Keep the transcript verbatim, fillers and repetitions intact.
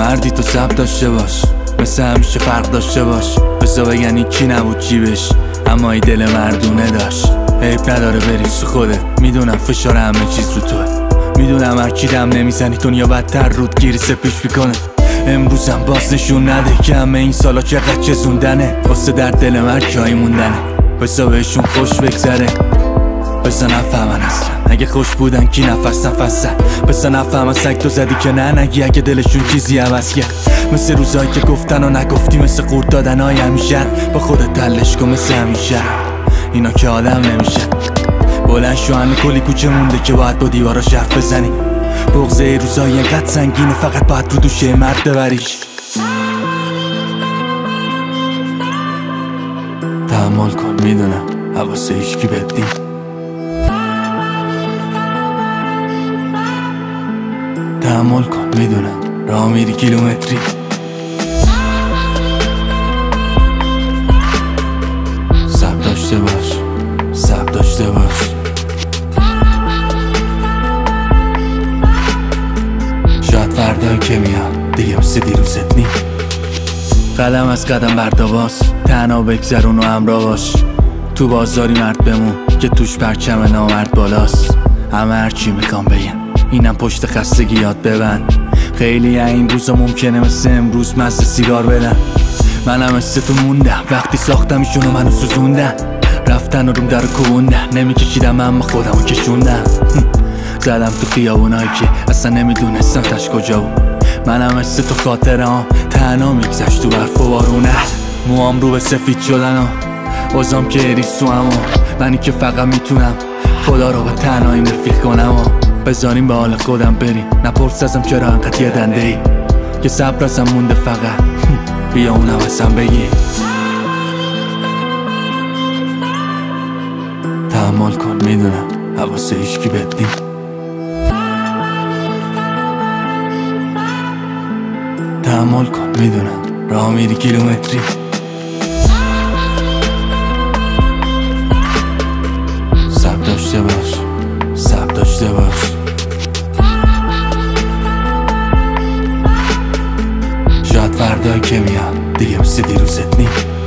مردی تو صبر داشته باش، مثل همیشه فرق داشته باش. بسا بگن این کی نبود جیبش، اما ای دل مردونه داشت. عیب نداره بری سو خوده، میدونم فشار همه چیز رو توه، میدونم هر کی دم نمیزنی دنیا بدتر رود گیری سپیش میکنه. امروزم باز نشون نده که همه این سالا چقدر چزوندنه، واسه در دل من جایی موندنه. بسا بهشون خوش بگذره، بسا نفهمن اصلا اگه خوش بودن کی نفس نفسن. بسا نفهمن سگ تو زدی که نه نگی اگه دلشون چیزی عوض کرد. مثل روزایی که گفتن و نگفتی، مثل قورت دادن های همیشه. با خودت تلش کن مثل همیشه، اینا که آدم نمیشه. بلند شو همه کلی کوچه مونده که باید با دیوارا حرف بزنی. بغضه روزایی اینقدر سنگینه فقط باید رو دوشه مرد ببریش. تحمل کن میدونم حواسه هیچکی بهت نی، تحمل کن میدونم راه میری کیلومتری. صبر داشته باش، صبر داشته باش. شاید فردا که میاد دیگه مثل دیروزت نی. قدم از قدم برداباس، تنها بگذرون و همراه باش. تو بازاری مرد بمون که توش پرچم نامرد بالاست. همه هرچی میخوام بگم اینم پشت خستگی یاد ببند. خیلی این روزا ممکنه مثل امروز مزه سیگار بدن. منم مثل تو موندم وقتی ساختم ایشونو منو سوزوندن. رفتن و روم در کوندن، نمیکشیدم اما خودمو کشوندم. زدم تو خیابونایی که اصلا نمیدونستم تش کجا بود. منم مثل تو خاطرهام تنها میگذشت تو برف و بارونه. موام رو به سفید شدن و وزام که ریسو، اما منی که فقط میتونم خدا رو به تنهاییم رفیق کنم و بذاریم به حال خودم بریم. نپرس ازم چرا انقدر یه دنده ای که صبر ازم مونده فقط بیا اونم ازم بگی. تحمل کن میدونم حواسه هیچکی بهت نی، تحمل کن میدونم راه میری کیلومتری. صبر داشته باش، صبر داشته باش. شاید فردا که میاد دیگه مثل دیروزت نی.